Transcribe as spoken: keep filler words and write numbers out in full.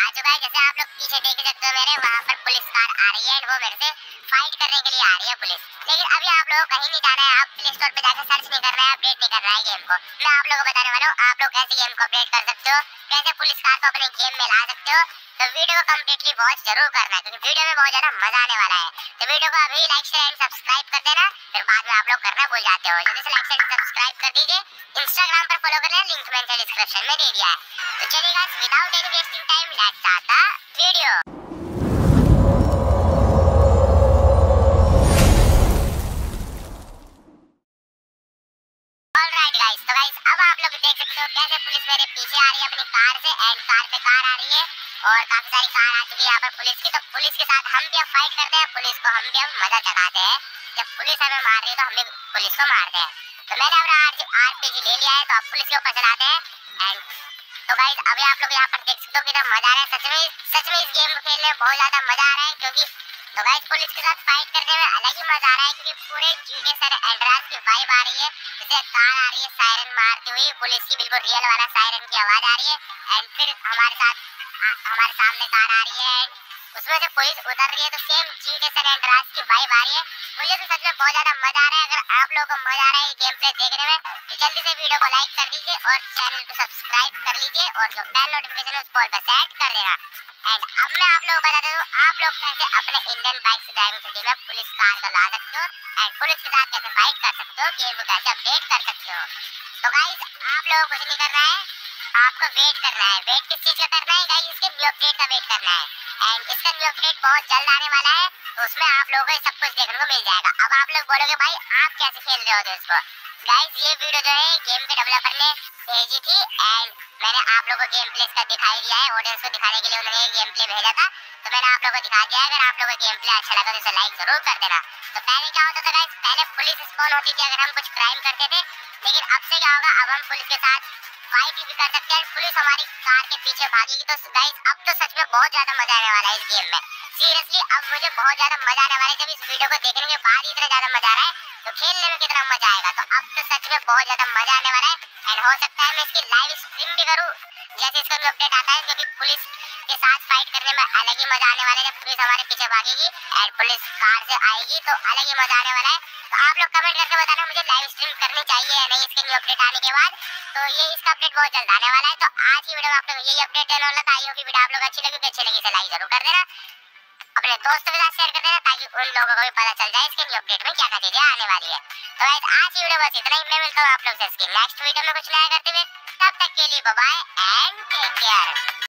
चुका है। जैसे आप लोग पीछे देख सकते हो मेरे, वहाँ पर पुलिस कार आ रही है और वो मेरे से फाइट करने के लिए आ रही है पुलिस। लेकिन अभी आप लोगों को कहीं नहीं जाना है, आप प्ले स्टोर पे जाकर सर्च नहीं करना है, अपडेट नहीं करना है गेम को। मैं आप लोगों को बताने वाला हूँ आप लोग कैसे गेम को अपडेट कर सकते हो, कैसे पुलिस कार को अपने गेम में ला सकते हो। तो वीडियो को कंप्लीटली वॉच जरूर करना है, क्योंकि वीडियो में बहुत ज्यादा मजा आने वाला है। तो वीडियो को अभी लाइक शेयर एंड सब्सक्राइब कर देना, फिर बाद में आप लोग करना भूल जाते हो। जल्दी से लाइक शेयर एंड सब्सक्राइब कर दीजिए। इंस्टाग्राम पर फॉलो करना, लिंक मैंने डिस्क्रिप्शन में दे दिया है। तो चलिए guys, without any wasting time let's start the video. Alright guys, तो गाइस अब आप लोग देख सकते हो कैसे पुलिस मेरे पीछे आ रही है अपनी कार से, एंड कार पे कार आ रही है और काफी सारी कार आ चुकी है यहाँ पर पुलिस की। तो पुलिस के साथ हम भी अब फाइट करते हैं, पुलिस को हम भी अब मजा चखाते हैं। जब पुलिस हमें मार रही है तो हम भी पुलिस को मारते हैं। तो मैंने अपना आरपीजी ले लिया है, तो अब पुलिस के ऊपर चलाते हैं। एंड तो गाइस अभी आप लोग यहाँ पर देख सकते हो कितना मजा आ रहा है। सच में सच में इस गेम को खेलने में बहुत ज्यादा मजा आ रहा है, क्योंकि तो गाइस पुलिस के साथ फाइट करने में अलग ही मजा आ रहा है, क्योंकि पूरे जीटे सर एंड्रास की वाइब आ रही है। जैसे कार आ रही है सायरन मारती हुई, पुलिस की बिल्कुल रियल वाला सायरन की आवाज आ रही है। एंड फिर हमारे साथ आ, हमारे सामने कार आ रही है, उसमें से पुलिस उतर रही है, तो सेम जीटे सर एंड्रास की वाइब आ रही है। मुझे तो सच में बहुत ज्यादा मजा आ रहा है। अगर आप लोगों को मजा आ रहा है गेम प्ले देखने में, तो जल्दी से वीडियो को लाइक कर दीजिए और चैनल को सब्सक्राइब कर लीजिए और जो बेल नोटिफिकेशन है उसको ऑल पे सेट कर देना। एंड अब मैं आप लोगों को बता दूं आप लोग कैसे अपने इंडियन बाइक से ड्राइविंग सिटी में पुलिस कार को ला सकते हो एंड पुलिस के साथ कैसे फाइट कर सकते हो, गेम को कैसे अपडेट कर सकते हो। तो गाइस आप लोगों को कुछ नहीं करना है, आपको वेट करना है। वेट किस चीज का करना है गाइस? इसके न्यू अपडेट का वेट करना है। एंड इसका न्यू अपडेट बहुत जल्द आने वाला है, तो उसमें आप लोगों को सब कुछ देखने को मिल जाएगा। अब आप लोग बोलोगे भाई आप कैसे खेल रहे हो इसको? गाइस ये वीडियो जो है गेम के डेवलपर ने भेजी थी एंड मैंने आप लोगों को गेम प्ले इसका दिखाई दिया है। ऑडियंस को दिखाने के लिए उन्होंने गेम प्ले भेजा था, तो मैंने आप लोगों को दिखा दिया है। अगर आप लोगों को गेम प्ले अच्छा लगा तो इसे लाइक जरूर कर देना। तो पहले क्या होता था गाइस, पहले पुलिस स्पॉन होती थी अगर हम कुछ क्राइम करते थे, लेकिन अब से क्या होगा, अब हम पुलिस के साथ फाइट भी कर सकते हैं। पुलिस हमारी कार के पीछे भागेगी। तो गाइस अब तो सच में बहुत ज्यादा मजा आने वाला है इस गेम में। सीरियसली अब मुझे बहुत ज्यादा मजा आने वाला है। जब इस वीडियो को देखने के बाद इतना ज्यादा मजा आ रहा है, तो खेलने में कितना मजा आएगा। तो अब तो सच में बहुत ज्यादा मजा आने वाला है। एंड हो सकता है मैं इसकी लाइव स्ट्रीम भी करूँ जैसे इसका अपडेट आता है, क्योंकि पुलिस के साथ फाइट करने में अलग ही मजा आने वाला है। जब पुलिस हमारे पीछे भागेगी एंड पुलिस कार से आएगी तो अलग ही मजा आने वाला है। तो आप लोग कमेंट करके बताना मुझे लाइव स्ट्रीम करनी चाहिए या नहीं इसके न्यू अपडेट आने के बाद। तो ये इसका अपडेट बहुत जल्द आने वाला है। तो आज की वीडियो में आप लोग यही अपडेट देने वाला था। आई होप वीडियो आप लोग अच्छी लगी, अच्छी लगी तो लाइक जरूर कर देना, अपने दोस्तों के साथ शेयर कर देना, ताकि उन लोगों को भी पता चल जाए इसके न्यू अपडेट में क्या क्या चीजें आने वाली है। तो गाइस आज की वीडियो बस इतना ही। मैं मिलता हूँ आप लोग से इसकी नेक्स्ट वीडियो में कुछ नया करते हुए। तब तक के लिए bye bye and take care.